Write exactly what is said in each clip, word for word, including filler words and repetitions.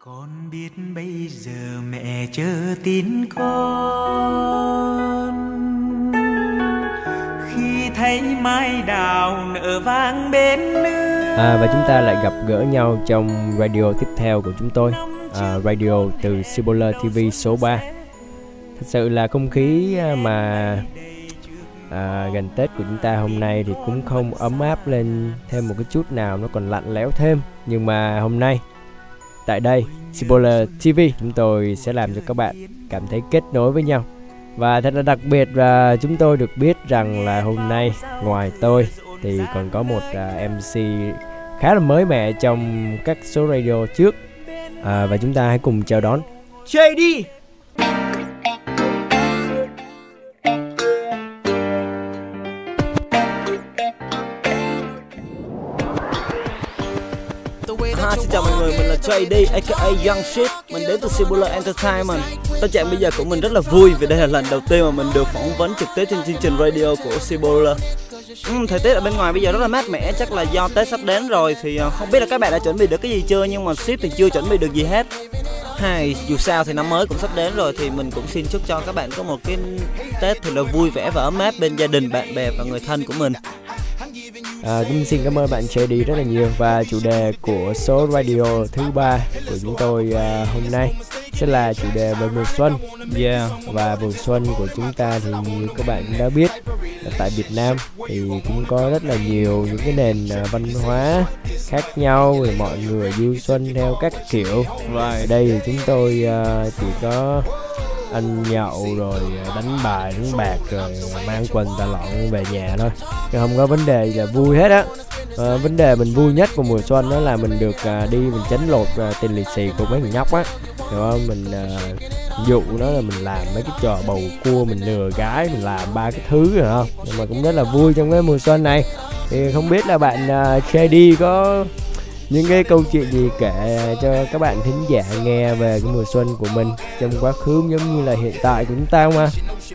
Con biết bây giờ mẹ chờ tin con, khi thấy mai đào nở vang bên lưng. À, và chúng ta lại gặp gỡ nhau trong radio tiếp theo của chúng tôi, à, radio từ CBaller ti vi số ba. Thật sự là không khí mà à, gần Tết của chúng ta hôm nay thì cũng không ấm áp lên thêm một cái chút nào, nó còn lạnh lẽo thêm. Nhưng mà hôm nay tại đây CBaller ti vi chúng tôi sẽ làm cho các bạn cảm thấy kết nối với nhau. Và thật là đặc biệt là chúng tôi được biết rằng là hôm nay ngoài tôi thì còn có một uh, em xê khá là mới mẻ trong các số radio trước, à, và chúng ta hãy cùng chào đón Trey đi. Ha, xin chào mọi người, mình là Trey đi, aka Young Shit. Mình đến từ CBaller Entertainment. Tâm trạng bây giờ của mình rất là vui vì đây là lần đầu tiên mà mình được phỏng vấn trực tiếp trên chương trình radio của CBaller. Ừ, thời tiết ở bên ngoài bây giờ rất là mát mẻ, chắc là do Tết sắp đến rồi. Thì không biết là các bạn đã chuẩn bị được cái gì chưa, nhưng mà ship thì chưa chuẩn bị được gì hết. Hay dù sao thì năm mới cũng sắp đến rồi, thì mình cũng xin chúc cho các bạn có một cái Tết thật là vui vẻ và ấm áp bên gia đình, bạn bè và người thân của mình. À, cũng xin cảm ơn bạn Trey đi rất là nhiều. Và chủ đề của số radio thứ ba của chúng tôi à, hôm nay sẽ là chủ đề về mùa xuân. Yeah. Và mùa xuân của chúng ta thì như các bạn cũng đã biết là tại Việt Nam thì cũng có rất là nhiều những cái nền à, văn hóa khác nhau, rồi mọi người vui xuân theo các kiểu. Và ở đây thì chúng tôi à, chỉ có ăn nhậu rồi đánh bài đánh bạc rồi mang quần tà lọn về nhà thôi, chứ không có vấn đề gì là vui hết á. À, vấn đề mình vui nhất của mùa xuân đó là mình được à, đi mình chấn lột à, tiền lì xì của mấy thằng nhóc á, hiểu không? Mình à, dụ nó là mình làm mấy cái trò bầu cua, mình lừa gái, mình làm ba cái thứ rồi không, nhưng mà cũng rất là vui trong cái mùa xuân này. Thì không biết là bạn à, Trey đi có những cái câu chuyện gì kể cho các bạn thính giả nghe về cái mùa xuân của mình trong quá khứ giống như là hiện tại của chúng ta không ạ?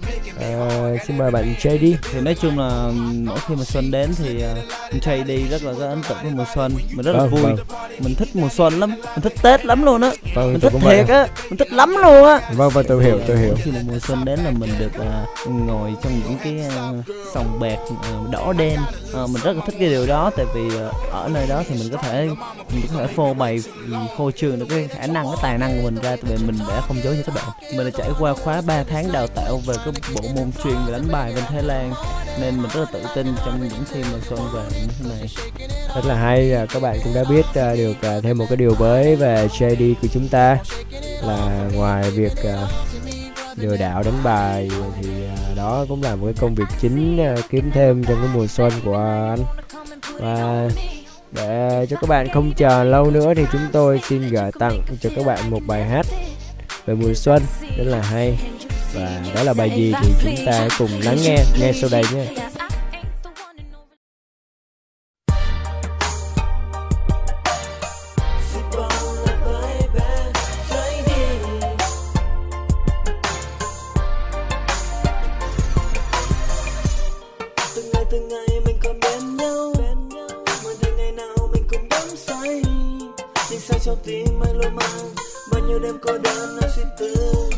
À, xin mời bạn Trey đi. Thì nói chung là mỗi khi mà xuân đến thì uh, Trey đi rất là có ấn tượng với mùa xuân. Mình rất là vâng, vui vâng. Mình thích mùa xuân lắm, mình thích Tết lắm luôn á. Vâng, mình thích thiệt á, mình thích lắm luôn á. Vâng vâng, tôi hiểu, tôi hiểu. Khi mà mùa xuân đến là mình được uh, ngồi trong những cái uh, sòng bạc uh, đỏ đen. Uh, mình rất là thích cái điều đó, tại vì uh, ở nơi đó thì mình có thể mình có thể phô bày, phô trương được cái khả năng, cái tài năng của mình ra. Tại vì mình đã không giấu như các bạn, mình đã trải qua khóa ba tháng đào tạo về cái bộ môn chuyên về đánh bài bên Thái Lan, nên mình rất là tự tin trong những khi mà xuân về như thế này. Rất là hay, các bạn cũng đã biết uh, được uh, thêm một cái điều mới về Trey đi của chúng ta là ngoài việc uh, lừa đảo đánh bài thì uh, đó cũng là một cái công việc chính uh, kiếm thêm trong cái mùa xuân của anh. Và để cho các bạn không chờ lâu nữa thì chúng tôi xin gửi tặng cho các bạn một bài hát về mùa xuân rất là hay. Và đó là bài gì thì chúng ta hãy cùng lắng nghe ngay sau đây nhé. Trong tim anh luôn mang bao nhiêu đêm cô đơn anh suy tư.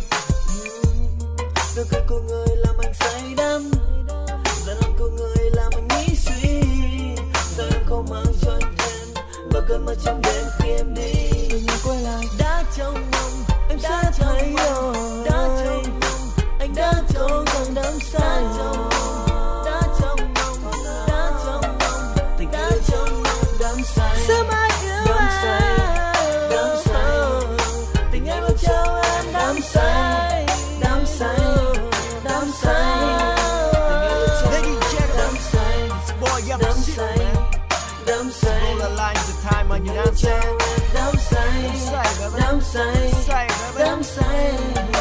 Nụ cười của người làm anh say đắm, giận lòng của người làm anh nghĩ suy. Sao em không mang cho anh thêm và cơn mơ trong đêm khi em đi. Từ ngày quay lại đã trong mộng em sẽ thấy rồi. Đã trong mộng anh đã cố gắng đắm say. Đã trong mộng, đã trong mộng, tình đã trong mộng đắm say. Sớm ai yêu em. Đắm say, đắm say, đắm say, đắm say, đắm say, đắm say, đắm say, đắm say, đắm say.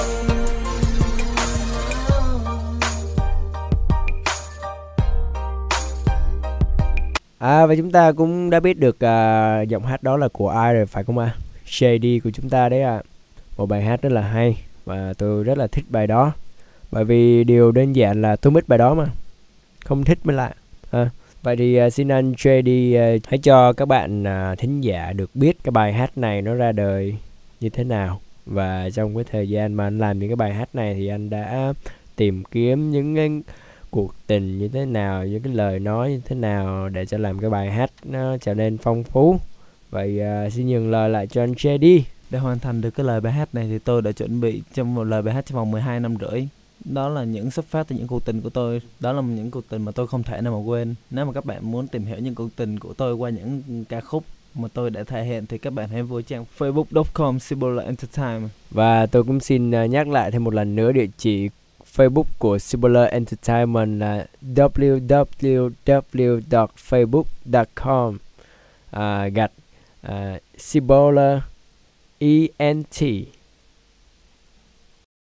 À, và chúng ta cũng đã biết được uh, giọng hát đó là của ai rồi phải không ạ? À? Trey đi của chúng ta đấy ạ. À. Một bài hát rất là hay và tôi rất là thích bài đó. Bởi vì điều đơn giản là tôi thích bài đó mà, không thích mới lạ. À, vậy thì uh, xin anh Trey đi uh, hãy cho các bạn uh, thính giả được biết cái bài hát này nó ra đời như thế nào. Và trong cái thời gian mà anh làm những cái bài hát này thì anh đã tìm kiếm những cái cuộc tình như thế nào, những cái lời nói như thế nào để cho làm cái bài hát nó trở nên phong phú. Vậy uh, xin nhường lời lại cho anh Trey đi. Để hoàn thành được cái lời bài hát này thì tôi đã chuẩn bị trong một lời bài hát trong vòng mười hai năm rưỡi. Đó là những xuất phát từ những cuộc tình của tôi. Đó là những cuộc tình mà tôi không thể nào mà quên. Nếu mà các bạn muốn tìm hiểu những cuộc tình của tôi qua những ca khúc mà tôi đã thể hiện thì các bạn hãy vô trang facebook chấm com CBaller Entertainment. Và tôi cũng xin uh, nhắc lại thêm một lần nữa địa chỉ Facebook của CBaller Entertainment là w w w chấm facebook chấm com uh, gạch uh, CBaller E N T